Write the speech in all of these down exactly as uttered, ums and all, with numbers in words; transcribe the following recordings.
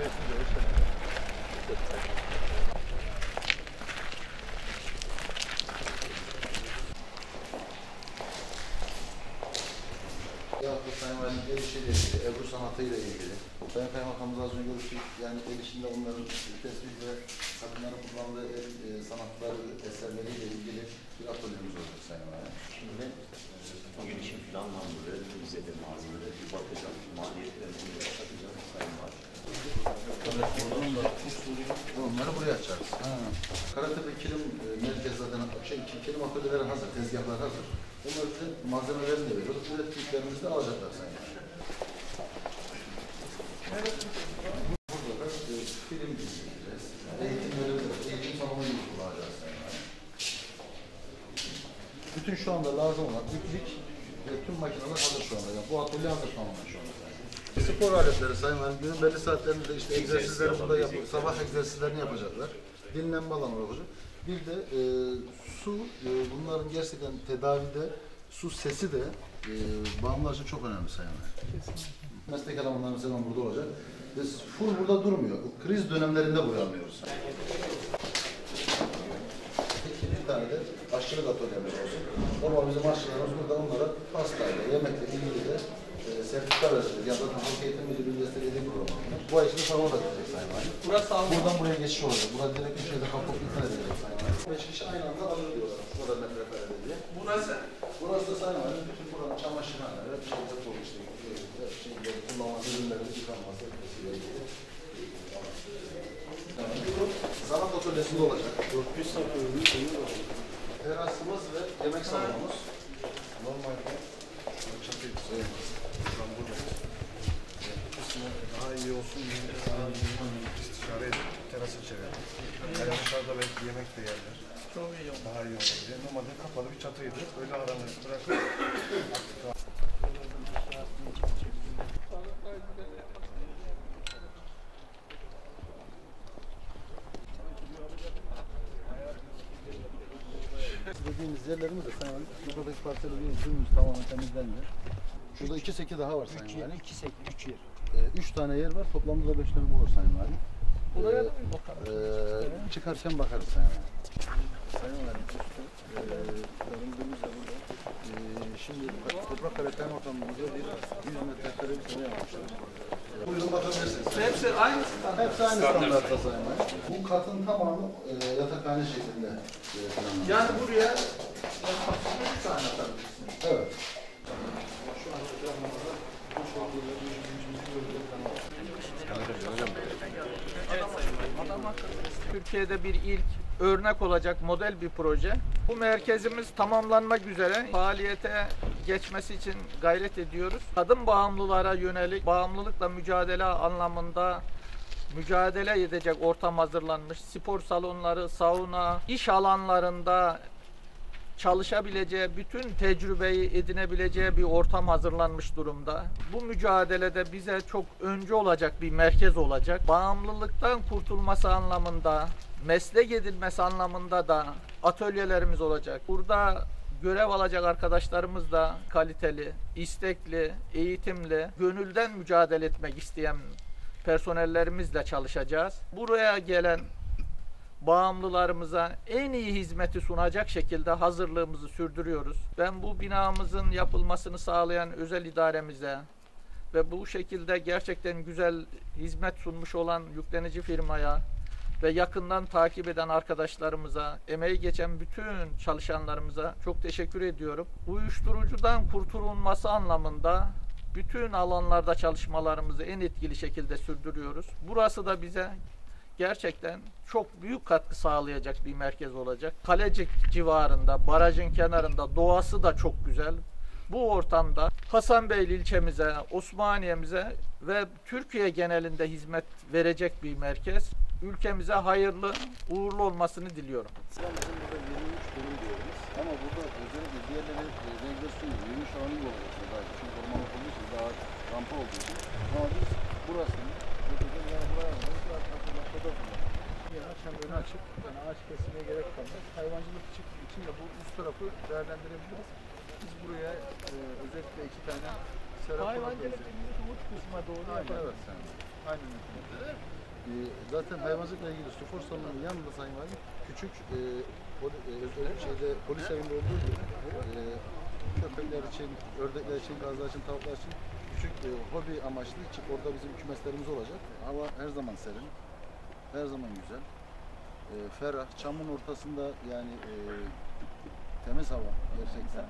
Ya bu Sayın Valim el işiyle ilgili, Ebru sanatıyla ilgili. Sayın Kaymakamımızla az önce görüştük. Yani el işinde onların tespit ve kadınların kullandığı el e, sanatları, eserleriyle ilgili bir atölyemiz olacak Sayın Valim. Şimdi bu girişim planlanmaları, bize de malzemeleri bir bakacağım. Maliyetlerini bir bakacağım Sayın Valim. Onları buraya açarız. Ha. Karate ve kilim e, merkez zaten, şey, kilim atölyeleri hazır, tezgahlar hazır. Onlar bize malzemelerini de veriyoruz. Ürettiklerimizi de alacaklar Sayın Valim. Burada da e, film izleyeceğiz. Eğitimleri, eğitim salonunu kullanacağız Sayın Valim. Bütün şu anda lazım olan iplik ve tüm makineler hazır şu anda. Yani bu atölye hazır tamamen şu anda. Spor aletleri Sayın Valim, günün belli saatlerinde işte egzersizleri burada yapıp, sabah egzersizlerini yapacaklar. Dinlenme alanı olacak. Bir de e, su, e, bunların gerçekten tedavide su sesi de e, bağımlılar için çok önemli Sayın Valim. Meslek elemanları mesela burada olacak. Biz full burada durmuyor. Kriz dönemlerinde buraya alıyoruz. İkinci tane de aşçılık atölyemiz olsun. Normal bizim aşçılarımız burada onlara pastayla, yemekle ilgili de e, sertifika verecek. Ya da Halk Eğitim Müdürlüğü'nün desteklediği programlar. Bu ay içinde falan da gidecek Sayın Valim. Burası buradan buraya geçiş olacak. Burada direkt bir şeyde kapı iptal edilecek Sayın Valim. Beş kişi aynı anda alır diyorlar. Bu kadar metrekarede diye. Burası? Burası da Sayın Valim. Bütün buranın çamaşırhaneleri, bir şeyde dolu işte. Şeyde kullanılan ürünlerin yıkanması ile ilgili. Sanat atölyesinde olacak. Terasımız ve yemek salonumuz. Normalde şu çatıyı sayılmaz. Şu an buradayız. Kısmı daha iyi olsun diye istişare edip terasa çevirdik. Yani dışarıda belki yemek de yerler. Çok iyi olur. Daha iyi olur diye. Normalde kapalı bir çatıydı. Böyle aranır. Bırakıp dediğimiz yerlerimiz de Sayın Valim, buradaki parseli bir suyumuz tamamen temizlendi. Şurada iki seki daha var Sayın Valim. İki seki, üç yer. Ee, üç tane yer var, toplamda da beş tane bu var Sayın Valim. Buraya ee, da bir bakalım. E, çıkarken bakarız Sayın Valim. Sayın Valim, üstü, e, göründüğümüz de burada. E, şimdi Toprakkale Kaymakamlığımıza bir yüz metrekare bir sene yapmışlar. Buyurun bakabilirsiniz. Hepsi aynı standart. Hepsi aynı standartta Sayın Valim. Bu katın tamamı e, yatakhane şeklinde e, planlanmış. Yani buraya kapısını üç tane atabilirsiniz. Evet. Şu an planlamada bu şekilde bir yüzümüzü gördüğü zaman. Türkiye'de bir ilk örnek olacak model bir proje. Bu merkezimiz tamamlanmak üzere, faaliyete geçmesi için gayret ediyoruz. Kadın bağımlılara yönelik bağımlılıkla mücadele anlamında mücadele edecek ortam hazırlanmış. Spor salonları, sauna, iş alanlarında çalışabileceği, bütün tecrübeyi edinebileceği bir ortam hazırlanmış durumda. Bu mücadelede bize çok öncü olacak bir merkez olacak. Bağımlılıktan kurtulması anlamında, meslek edilmesi anlamında da atölyelerimiz olacak. Burada görev alacak arkadaşlarımız da kaliteli, istekli, eğitimli, gönülden mücadele etmek isteyen personellerimizle çalışacağız. Buraya gelen bağımlılarımıza en iyi hizmeti sunacak şekilde hazırlığımızı sürdürüyoruz. Ben bu binamızın yapılmasını sağlayan özel idaremize ve bu şekilde gerçekten güzel hizmet sunmuş olan yüklenici firmaya ve yakından takip eden arkadaşlarımıza, emeği geçen bütün çalışanlarımıza çok teşekkür ediyorum. Uyuşturucudan kurtulunması anlamında bütün alanlarda çalışmalarımızı en etkili şekilde sürdürüyoruz. Burası da bize gerçekten çok büyük katkı sağlayacak bir merkez olacak. Kalecik civarında, barajın kenarında, doğası da çok güzel. Bu ortamda Hasanbeyli ilçemize, Osmaniye'mize ve Türkiye genelinde hizmet verecek bir merkez. Ülkemize hayırlı, uğurlu olmasını diliyorum. Bizim burada yirmi üç dönüm diyoruz. Ama burada özellikle diğerleri regülasyon yirmi üç alanı olacak. Çünkü ormanlık olduğu için daha rampa olduğu için. Ama biz burasını, yani buraya akşam önü açık, yani ağaç kesimine gerek kalmaz. Hayvancılık için de bu üst tarafı değerlendirebiliriz. Biz buraya e, özellikle iki tane serap Hayvancılık uç kısma doğru. Evet. Aynen öyle. Ee, zaten hayvancılıkla ilgili spor salonunun yanında Sayın Valim küçük e, poli, e, özel şeyde polis evinde olduğu gibi e, köpekler için, ördekler için, gazlar için, tavuklar için küçük e, hobi amaçlı çık orada bizim kümeslerimiz olacak. Hava her zaman serin, her zaman güzel, e, ferah, çamın ortasında yani e, temiz hava gerçekten.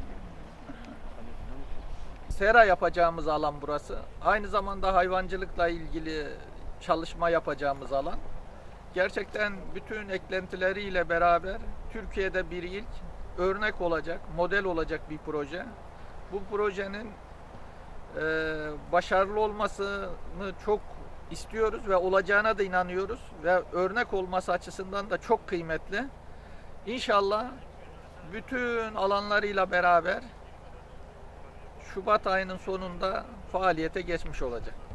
Sera yapacağımız alan burası. Aynı zamanda hayvancılıkla ilgili çalışma yapacağımız alan. Gerçekten bütün eklentileriyle beraber Türkiye'de bir ilk, örnek olacak, model olacak bir proje. Bu projenin e, başarılı olmasını çok istiyoruz ve olacağına da inanıyoruz ve örnek olması açısından da çok kıymetli. İnşallah bütün alanlarıyla beraber Şubat ayının sonunda faaliyete geçmiş olacak.